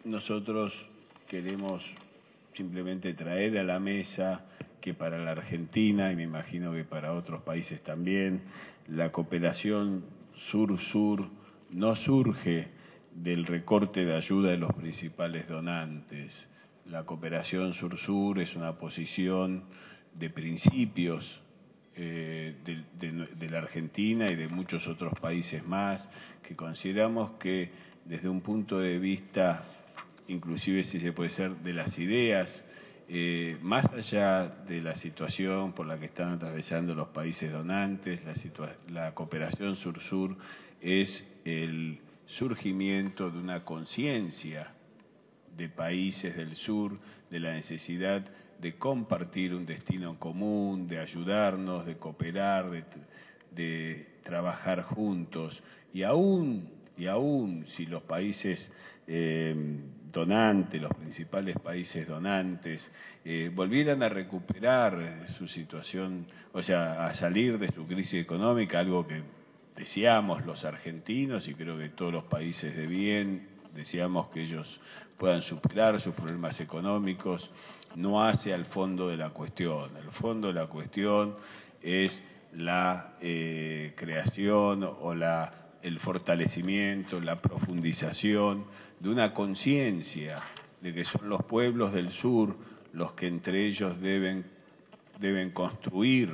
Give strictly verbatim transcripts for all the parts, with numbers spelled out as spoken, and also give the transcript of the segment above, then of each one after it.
nosotros queremos simplemente traer a la mesa que para la Argentina, y me imagino que para otros países también, la cooperación sur-sur no surge del recorte de ayuda de los principales donantes. La cooperación sur-sur es una posición de principios eh, de, de, de la Argentina y de muchos otros países más, que consideramos que desde un punto de vista, inclusive si se puede ser de las ideas, eh, más allá de la situación por la que están atravesando los países donantes, la, la cooperación sur-sur es el surgimiento de una conciencia de países del sur, de la necesidad de compartir un destino común, de ayudarnos, de cooperar, de, de trabajar juntos. Y aún, y aún si los países eh, donantes, los principales países donantes, eh, volvieran a recuperar su situación, o sea, a salir de su crisis económica, algo que deseamos los argentinos y creo que todos los países de bien, deseamos que ellos puedan superar sus problemas económicos, no hace al fondo de la cuestión. El fondo de la cuestión es la eh, creación o la, el fortalecimiento, la profundización de una conciencia de que son los pueblos del sur los que entre ellos deben, deben construir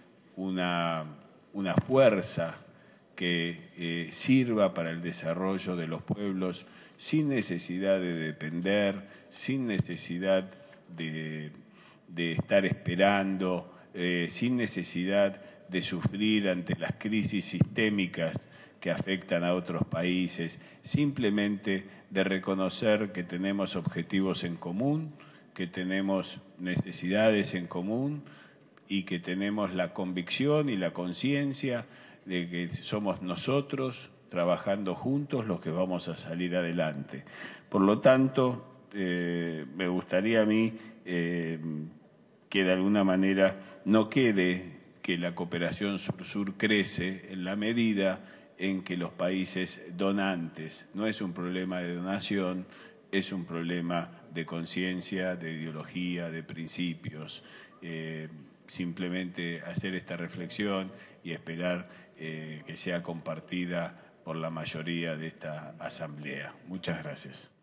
una, una fuerza que eh, sirva para el desarrollo de los pueblos sin necesidad de depender, sin necesidad de, de estar esperando, eh, sin necesidad de sufrir ante las crisis sistémicas que afectan a otros países, simplemente de reconocer que tenemos objetivos en común, que tenemos necesidades en común y que tenemos la convicción y la conciencia de que somos nosotros trabajando juntos los que vamos a salir adelante. Por lo tanto, eh, me gustaría a mí eh, que de alguna manera no quede que la cooperación sur-sur crece en la medida en que los países donantes, no es un problema de donación, es un problema de conciencia, de ideología, de principios. Eh, simplemente hacer esta reflexión y esperar eh, que sea compartida por la mayoría de esta asamblea. Muchas gracias.